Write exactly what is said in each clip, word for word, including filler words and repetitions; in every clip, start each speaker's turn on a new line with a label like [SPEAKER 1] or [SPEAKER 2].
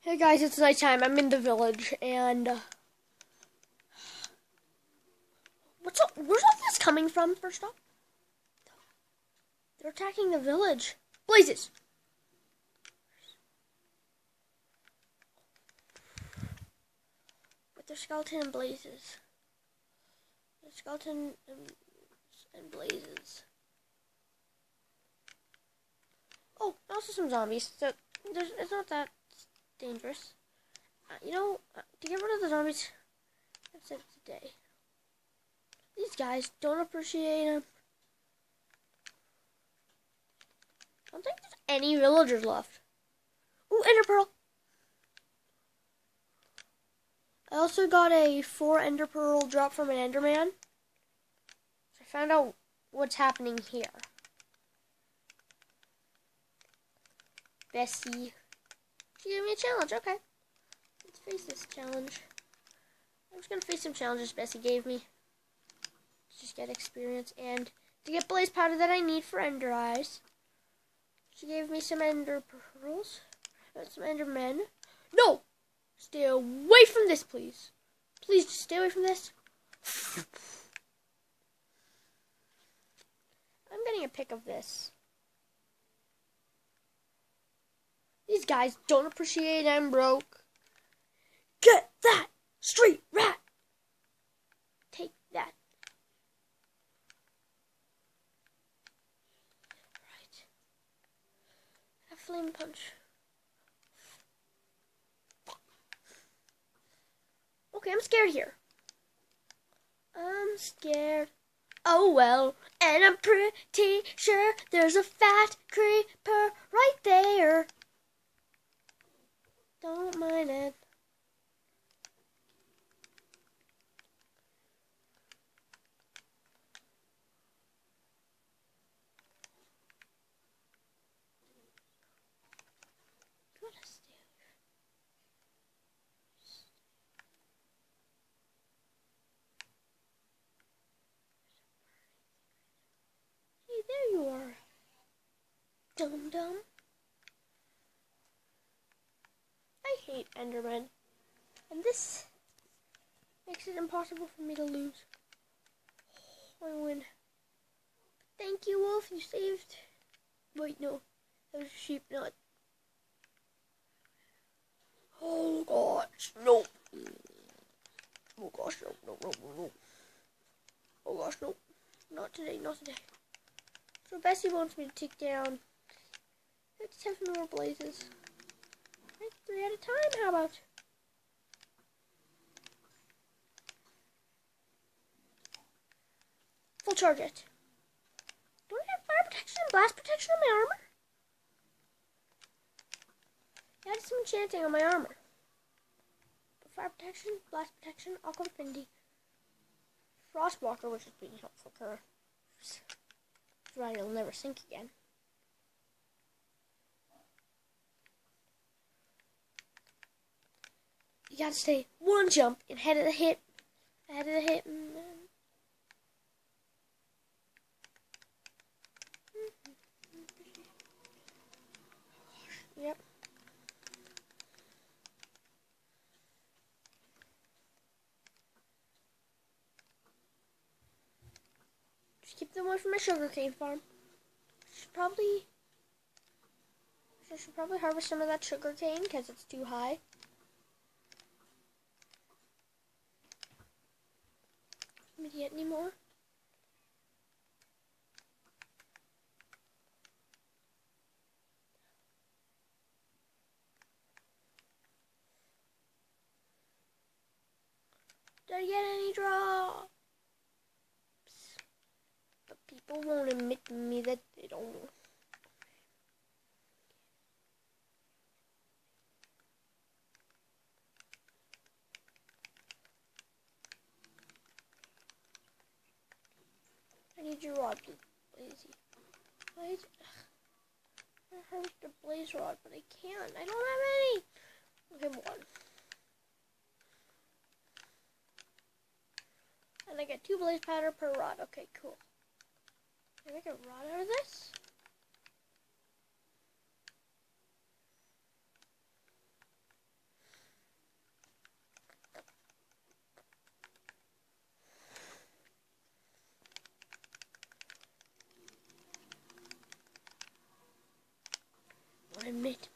[SPEAKER 1] Hey guys, it's nighttime. I'm in the village, and uh, what's up? Where's all this coming from? First off, they're attacking the village. Blazes! With their skeleton and blazes. The skeleton and, and blazes. Oh, also some zombies. So there's, it's not that dangerous. Uh, you know, uh, to get rid of the zombies, I've said it today. These guys don't appreciate them. I don't think there's any villagers left. Ooh, Ender Pearl. I also got a four Ender Pearl drop from an Enderman. So I found out what's happening here. Bessie. She gave me a challenge. Okay. Let's face this challenge. I'm just going to face some challenges Bessie gave me. Just get experience and to get blaze powder that I need for Ender Eyes. She gave me some Ender Pearls. Some Endermen. No! Stay away from this, please. Please just stay away from this. I'm getting a pic of this. These guys don't appreciate I'm broke. Get that, street rat! Take that. Right. A flame punch. Okay, I'm scared here. I'm scared. Oh well, and I'm pretty sure there's a fat creeper right there. Don't mind it. Hey, there you are. Dum dum. I hate Endermen, and this makes it impossible for me to lose. I win. Thank you, Wolf. You saved. Wait, no, that was a sheep nut. Oh gosh, no. Oh gosh, no, no, no, no, no. Oh gosh, no. Not today, not today. So Bessie wants me to take down fifty-seven more blazes. Right, three at a time, how about? Full charge it. Don't I have fire protection and blast protection on my armor? I added some enchanting on my armor. But fire protection, blast protection, aqua affinity. Frostwalker, which is being helpful for her. That's right, it'll never sink again. You gotta stay one jump ahead of the hit. Ahead of the hit. And then... Yep. Just keep them away from my sugarcane farm. Should probably... I should probably harvest some of that sugarcane because it's too high. Let me get any more. Did I get any drops? But people won't admit to me that they don't. I need your rod, Blazy. Blaze. I harvest a blaze rod, but I can't. I don't have any. Okay, one. And I get two blaze powder per rod. Okay, cool. Can I make a rod out of this? admit.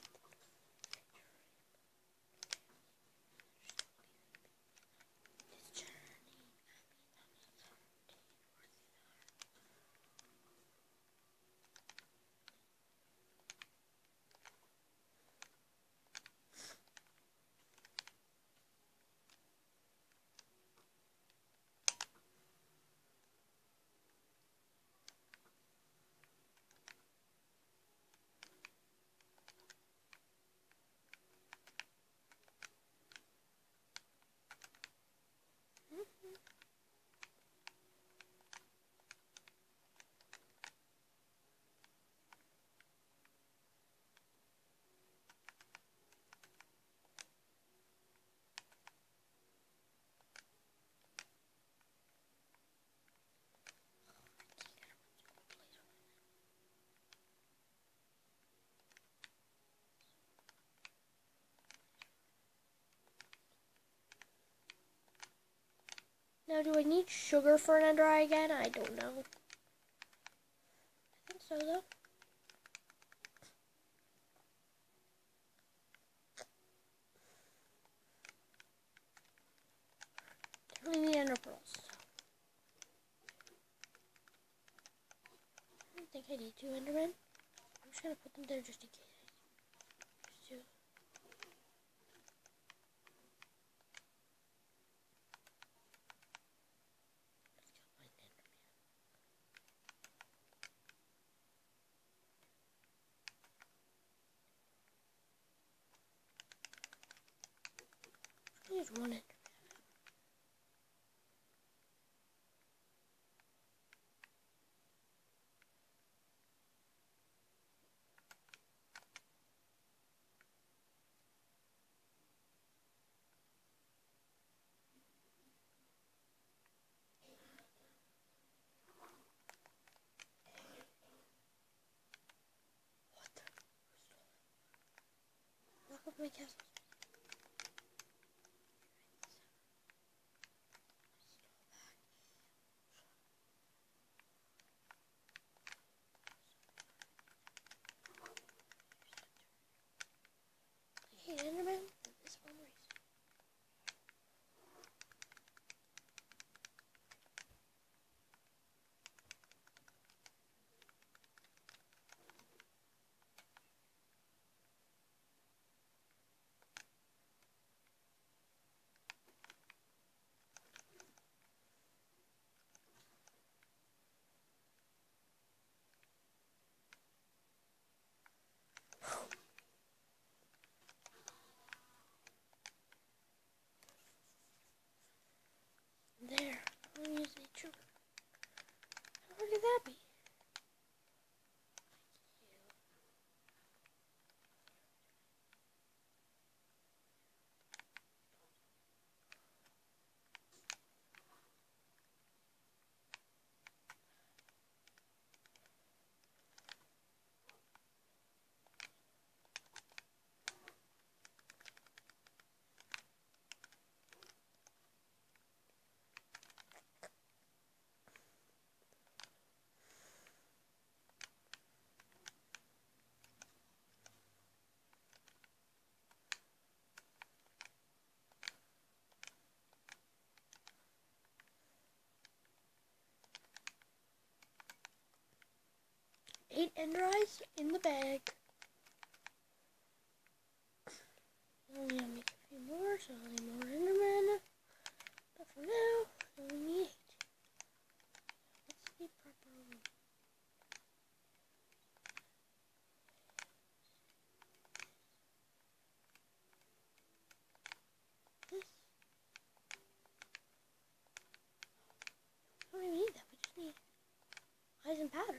[SPEAKER 1] Now, do I need sugar for an ender eye again? I don't know. I think so, though. Definitely need ender pearls. I don't think I need two endermen. I'm just gonna put them there just in case. Just to Let's just one it. What the? Lock up my castle. I hate enderman for this one reason. There. I'm using sugar. How hard could that be? Eight ender eyes in the bag. Only I'll make a few more, so I'll need more endermen. But for now, I only need eight. What's the proper room? This. We don't even need that. We just need eyes and powder.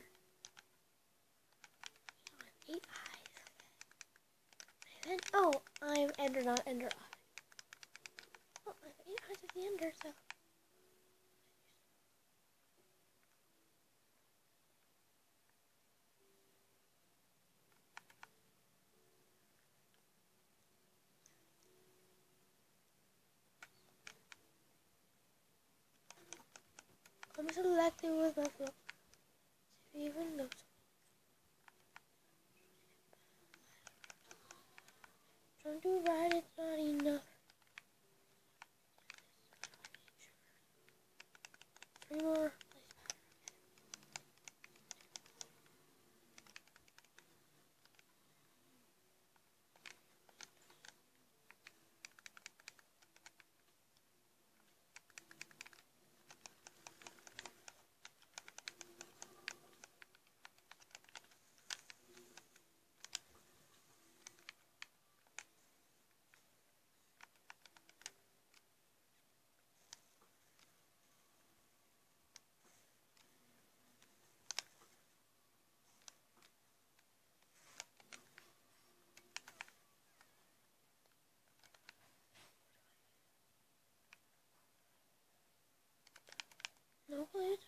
[SPEAKER 1] Eight eyes. And then, oh, I'm ender, not ender eye. Oh, I have eight eyes at the ender, so. I'm selecting with my flow. See if even knows. Don't do right, it's not enough. Three more. No, please.